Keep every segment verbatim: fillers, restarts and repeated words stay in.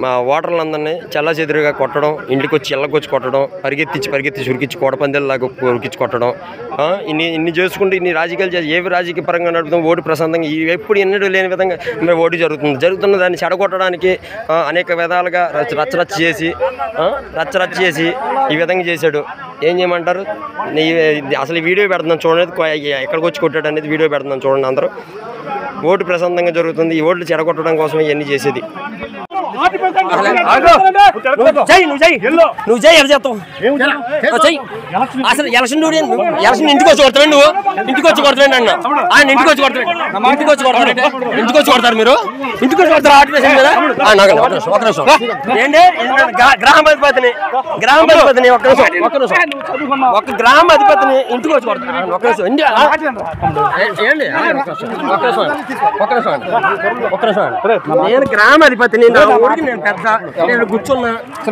మా ఓటర్లందరినీ చెల్లాచెదురుగా కొట్టడం, ఇంటికి వచ్చి ఇళ్ళకొచ్చి కొట్టడం, పరిగెత్తించి పరిగెత్తించి ఉరికించి కోడపందేలాగా ఉరికించి కొట్టడం, ఇన్ని ఇన్ని చేసుకుంటూ ఇన్ని రాజకీయాలు చేసి ఏవి రాజకీయ పరంగా నడుపుతాం ఓటు ప్రశాంతంగా ఎప్పుడు ఎన్నడూ లేని విధంగా మేము ఓటు జరుగుతుంది జరుగుతున్న దాన్ని చెడగొట్టడానికి అనేక విధాలుగా రచ్చరచ్చ చేసి రచ్చరచ్చ చేసి ఈ విధంగా చేశాడు. ఏం చేయమంటారు? అసలు ఈ వీడియో పెడుతున్నాం చూడండి, ఎక్కడికి వచ్చి కొట్టాడు అనేది వీడియో పెడుతున్నాం చూడండి. అందరూ ఓటు ప్రశాంతంగా జరుగుతుంది, ఈ ఓట్లు చెడగొట్టడం కోసం ఇవన్నీ చేసేది. నువ్వు జై ఎవరు చేస్తావు? అసలు ఎలక్షన్ ఎలక్షన్ ఇంటికి వచ్చి కొడతాడు నువ్వు, ఇంటికి వచ్చి కొడతాడు అన్న ఆయన ఇంటికి వచ్చి కొడతాడు ఇంటికి వచ్చి కొడతాడు ఇంటికి వచ్చి కొడతారు మీరు ఇంటికి వచ్చి కొడతారు ఆర్టిఫిషియల్ మీద. ఒక నిమిషం ఏంటి గ్రామ అధిపతిని గ్రామ అధిపతిని ఒక నిమిషం ఒక నిమిషం ఒక గ్రామ అధిపతిని ఇంటికి వచ్చి కొడతారు. ఒక నిమిషం ఏంటి ఏంటి ఒక నిమిషం ఒక నిమిషం ఒక నిమిషం నేను గ్రామ అధిపతిని, నా ఊరికి నేను పెద్ద, నేను కూర్చున్నా.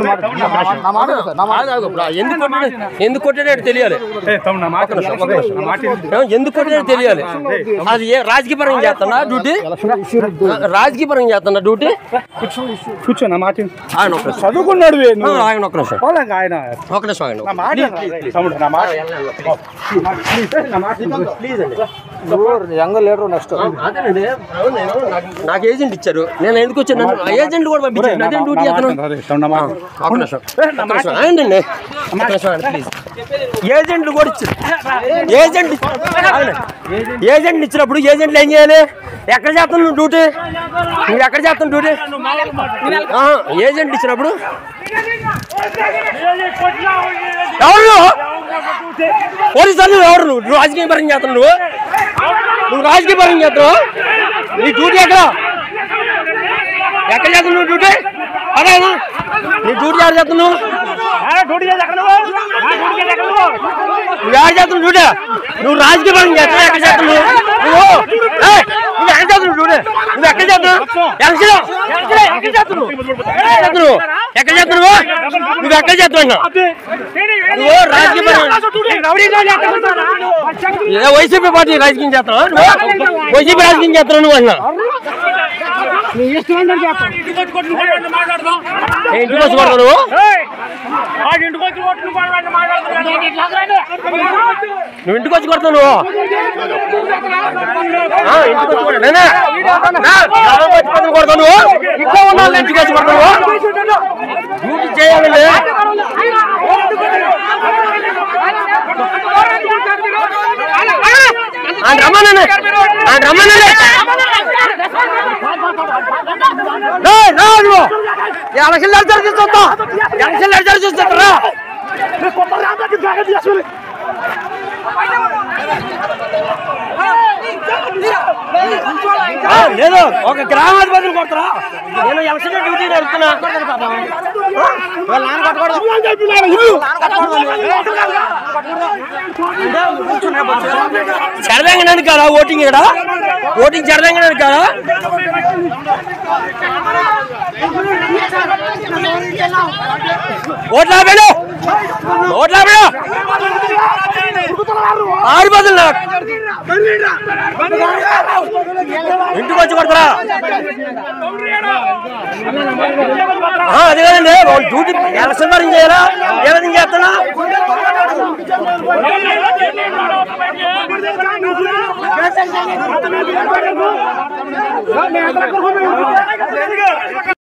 ఎందుకు కొట్టాడు ఎందుకు కొట్టాడో తెలియాలి, ఎందుకు కొట్టాడో తెలియాలి. అది ఏ రాజకీయ పరంగా చేస్తున్నా డ్యూటీ, రాజకీయ పరంగా చేస్తున్నా డ్యూటీ. కూర్చోన్నా మాట ఆయన చదువుకున్నాడు ఆయన ఒక నిమిషం ఆయన ఒక నిమిషం ఆయన నాకు ఏజెంట్ ఇచ్చారు, నేను ఎందుకు వచ్చాను? ఏజెంట్ కూడా పంపించాను, అదే డ్యూటీ చేస్తాను. ఏజెంట్లు కూడా ఇచ్చారు, ఏజెంట్ ఏజెంట్లు ఇచ్చినప్పుడు ఏజెంట్లు ఏం చేయాలి? ఎక్కడ చేస్తాను నువ్వు డ్యూటీ? నువ్వు ఎక్కడ చేస్తాను డ్యూటీ? ఏజెంట్లు ఇచ్చినప్పుడు ఎవరు పోలీసులు ఎవరు? నువ్వు నువ్వు రాజకీయ పరంగా చేస్తావు, నువ్వు నువ్వు రాజకీయ పరంగా చేస్తావు. నీ డ్యూటీ ఎక్కడ ఎక్కడ చేస్తావు నువ్వు డ్యూటీ? అదే నీ డ్యూటీ ఎవరు చేస్తున్నావు? నువ్వు ఎవరు చేస్తున్నావు డ్యూటీ? నువ్వు రాజకీయ పరంగా చేస్తావు, ఎక్కడ చేస్తున్నావు నువ్వు? నువ్వు ఎక్కడ చేస్తున్నావు డ్యూటీ? నువ్వు ఎక్కడ చేస్తున్నావు? ఎక్కడ చేస్తున్నావు? ఎక్కడ చేస్తున్నావు? నువ్వు ఎక్కడ చేస్తున్నావు? నువ్వు రాజకీయ వైసీపీ పార్టీ రాజకీయం చేస్తున్నావు, వైసీపీ రాజకీయం చేస్తున్నావు నువ్వు అన్నా. ఇంటికి వచ్చి కొడతావు నువ్వు? నువ్వు ఇంటికి వచ్చి కొడతావు నువ్వు? కొడతావు నువ్వు? ఇంటికి వచ్చి కొడతావు నువ్వు? డ్యూటీ చేయాలి. రమ్మనండి రమ్మనండి ఎలక్షన్ లడ్జర్ చూస్తా ఎలక్షన్ లడ్జర్ చూస్తారా? లేదు ఒక గ్రామాధిపతిని కొడతారా? నేను ఎలక్షన్ డ్యూటీ జరుగుతున్నా. చెడదంగడానికి కదా ఓటింగ్, ఇక్కడ ఓటింగ్ చెడదంగడానికి కదా. ఓట్లా పెడు ఓట్లా పెడు ఆరు బదులు ఇంటికి వచ్చి కొడతారా? అది కదండి డ్యూటీ ఎలక్షన్ వరకు చేయాలా? ఏ విధంగా చేస్తున్నా?